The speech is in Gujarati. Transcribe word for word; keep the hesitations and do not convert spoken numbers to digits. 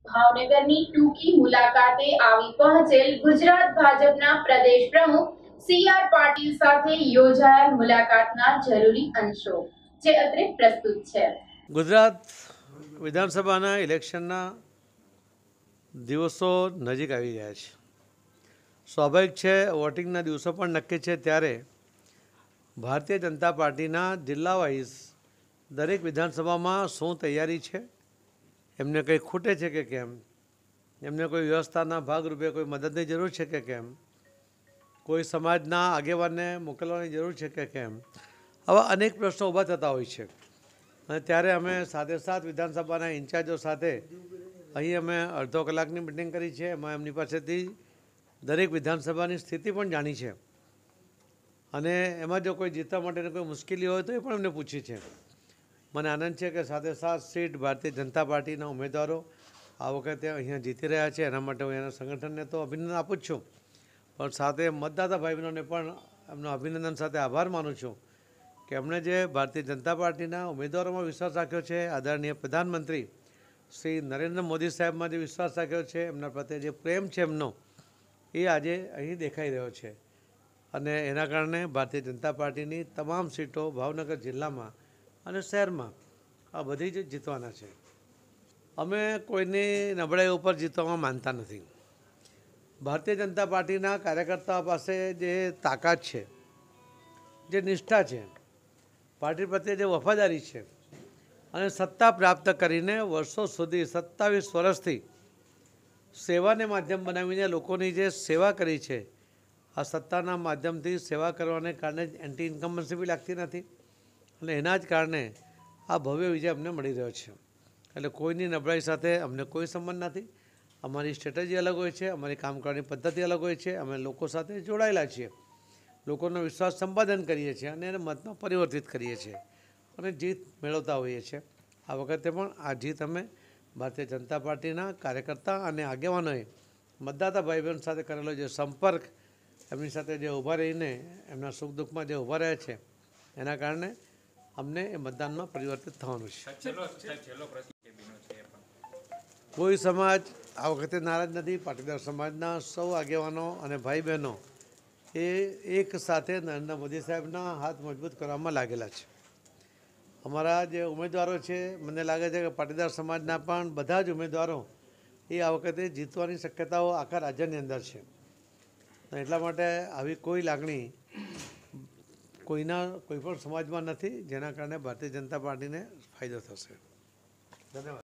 ભાવનગરની ટૂંકી મુલાકાતે આવી પહોંચેલ ગુજરાત ભાજપના પ્રદેશ પ્રમુખ સી આર પાટીલ સાથે યોજાયેલ મુલાકાતના જરૂરી અંશો જે અત્રે પ્રસ્તુત છે। ગુજરાત વિધાનસભાના ઇલેક્શનના દિવસો નજીક આવી ગયા છે। સ્વાભાવિક છે, વોટિંગના દિવસો પણ નક્કી છે, ત્યારે ભારતીય જનતા પાર્ટીના જિલ્લા વાઇઝ દરેક વિધાનસભામાં શું તૈયારી છે, એમને કંઈ ખૂટે છે કે કેમ, એમને કોઈ વ્યવસ્થાના ભાગરૂપે કોઈ મદદની જરૂર છે કે કેમ, કોઈ સમાજના આગેવાનને મોકલવાની જરૂર છે કે કેમ, આવા અનેક પ્રશ્નો ઊભા થતા હોય છે। અને ત્યારે અમે સાથે સાથ વિધાનસભાના ઇન્ચાર્જો સાથે અહીં અમે અડધો કલાકની મિટિંગ કરી છે। એમાં એમની પાસેથી દરેક વિધાનસભાની સ્થિતિ પણ જાણી છે, અને એમાં જો કોઈ જીતવા માટેની કોઈ મુશ્કેલી હોય તો એ પણ એમને પૂછી છે। મને આનંદ છે કે સાથે સાત સીટ ભારતીય જનતા પાર્ટીના ઉમેદવારો આ વખતે અહીંયા જીતી રહ્યા છે, એના માટે હું એના સંગઠનને તો અભિનંદન આપું જ છું, પણ સાથે મતદાતા ભાઈ બહેનોને પણ એમનો અભિનંદન સાથે આભાર માનું છું કે એમણે જે ભારતીય જનતા પાર્ટીના ઉમેદવારોમાં વિશ્વાસ રાખ્યો છે, આદરણીય પ્રધાનમંત્રી શ્રી નરેન્દ્ર મોદી સાહેબમાં જે વિશ્વાસ રાખ્યો છે, એમના પ્રત્યે જે પ્રેમ છે એમનો, એ આજે અહીં દેખાઈ રહ્યો છે। અને એના કારણે ભારતીય જનતા પાર્ટીની તમામ સીટો ભાવનગર જિલ્લામાં અને શહેરમાં આ બધી જ જીતવાના છે। અમે કોઈની નબળાઈ ઉપર જીતવામાં માનતા નથી। ભારતીય જનતા પાર્ટીના કાર્યકર્તાઓ પાસે જે તાકાત છે, જે નિષ્ઠા છે, પાર્ટી પ્રત્યે જે વફાદારી છે, અને સત્તા પ્રાપ્ત કરીને વર્ષો સુધી સત્તાવીસ વર્ષથી સેવાને માધ્યમ બનાવીને લોકોની જે સેવા કરી છે, આ સત્તાના માધ્યમથી સેવા કરવાને કારણે જ એન્ટી ઇન્કમ્બન્સી બી લાગતી નથી, અને એના જ કારણે આ ભવ્ય વિજય અમને મળી રહ્યો છે। એટલે કોઈની નબળાઈ સાથે અમને કોઈ સંબંધ નથી। અમારી સ્ટ્રેટેજી અલગ હોય છે, અમારી કામ કરવાની પદ્ધતિ અલગ હોય છે। અમે લોકો સાથે જોડાયેલા છીએ, લોકોનો વિશ્વાસ સંપાદન કરીએ છીએ અને એને મતમાં પરિવર્તિત કરીએ છીએ અને જીત મેળવતા હોઈએ છીએ। આ વખતે પણ આ જીત અમે ભારતીય જનતા પાર્ટીના કાર્યકર્તા અને આગેવાનોએ મતદાતા ભાઈ બહેન સાથે કરેલો જે સંપર્ક, એમની સાથે જે ઊભા રહીને એમના સુખ દુઃખમાં જે ઊભા રહ્યા છે, એના કારણે અમને એ મતદાનમાં પરિવર્તિત થવાનું છે। કોઈ સમાજ આ વખતે નારાજ નથી। પાટીદાર સમાજના સૌ આગેવાનો અને ભાઈ બહેનો એ એક સાથે નરેન્દ્ર મોદી સાહેબના હાથ મજબૂત કરવામાં લાગેલા છે। અમારા જે ઉમેદવારો છે, મને લાગે છે કે પાટીદાર સમાજના પણ બધા જ ઉમેદવારો એ આ વખતે જીતવાની શક્યતાઓ આખા રાજ્યની અંદર છે। એટલા માટે આવી કોઈ લાગણી કોઈના કોઈ પણ સમાજમાં નથી, જેના કારણે ભારતીય જનતા પાર્ટીને ફાયદો થશે। ધન્યવાદ।